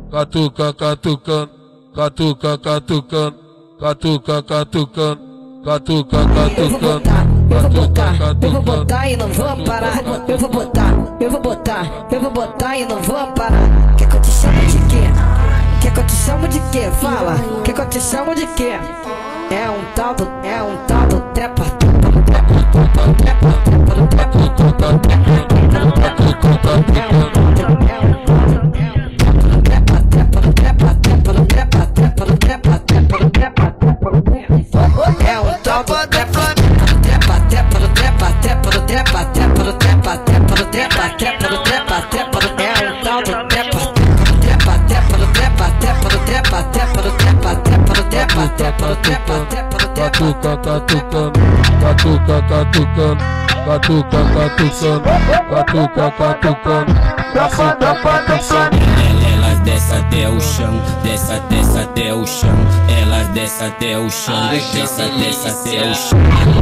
catuca, catucando, catuca, catucando, catuca, catucando, catuca, catucando. Eu vou botar e não vou parar. Eu vou botar e não vou parar. Quer que eu te chamo de quê? Quer que eu te chamo de quê? Fala, quer que eu te chamo de quê? É um tal do trepa. Catuca, catucando, catuca, catucando, catuca, catucando, catuca, catucando, catuca, catucando. Elas descem até o chão, desce até o chão. Elas descem até o chão, desce até o chão.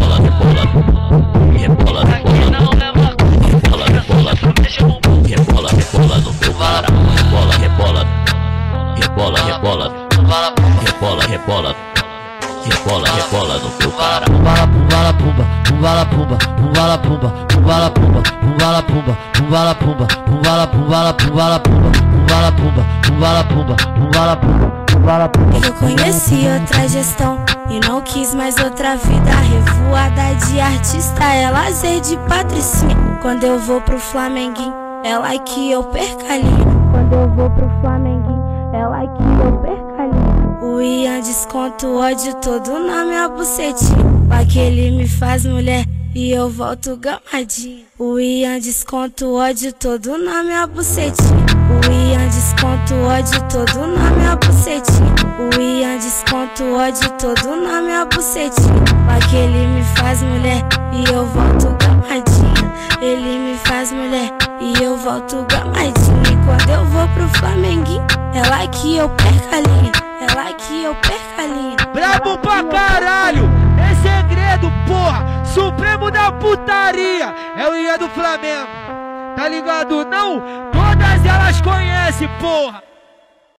Rebola, rebola, rebola, rebola, rebola, rebola no teu varal. Rebola, rebola, rebola, rebola, rebola, rebola. Rebola, rebola no teu varal. Pumbala pumba, pumbala pumba, pumbala pumba, pumbala pumba, pumbala pumba, pumbala pumba, pumbala pumbala pumbala pumba, pumbala pumba, pumbala pumba, pumbala pumba, pumbala pumba. Eu conheci outra gestão e não quis mais outra vida. Revoada de artista é lazer de patricinha. Quando eu vou pro Flamenguinho, é lá que eu perco a linha. Quando eu vou pro Flamenguinho, é lá que eu perco a linha. O Ian desconta o ódio todo na minha bucetinha. Lá que ele me faz mulher e eu volto gamadinha. O Ian desconta o ódio todo na minha bucetinha. O Ian desconta o ódio todo na minha bucetinha. O Ian desconta o ódio todo na minha bucetinha. Lá que ele me faz mulher e eu volto gamadinha. Ele me faz mulher e eu volto gamadinha. E quando eu vou pro Flamenguinho, é lá que eu perco a linha. É lá que eu perco a linha. Brabo pra caralho, é segredo, porra. Supremo da putaria, é o Ian do Flamengo. Tá ligado não? Todas elas conhecem, porra.